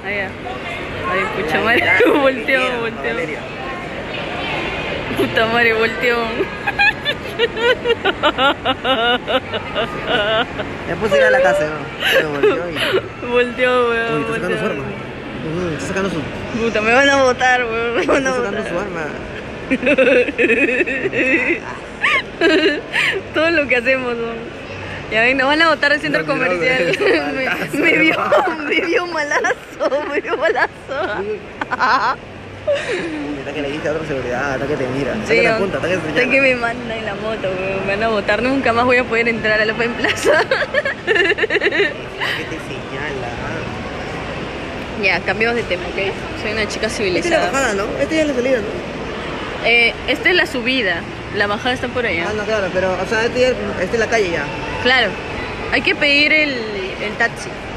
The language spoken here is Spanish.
Allá. Ay, pucha madre, volteó. Puta madre, volteó. Ya puse ir a la casa, ¿no? Pero volteó y... Volteó, weón. Uy, está sacando su arma. Está sacando su... Puta, me van a botar, weón. Me van a Está botar. sacando su arma. Todo lo que hacemos, weón. Ya ven, nos van a botar del centro No, mira, comercial. güey, me vio malazo. Hasta que le diste a otra seguridad, hasta que te mira. Hasta Sí, que te apunta, hasta que te hasta que me manda en la moto, weón. Me van a botar, nunca más voy a poder entrar a la Open Plaza. Que te señala. Ya, cambiamos de tema, ¿ok? Soy una chica Esta es la civilizada. bajada, ¿no? Esta ya es la salida, ¿no? Esta es la subida, la bajada está por allá. Ah, no, claro, pero, o sea, esta es la calle ya. Claro, hay que pedir el taxi.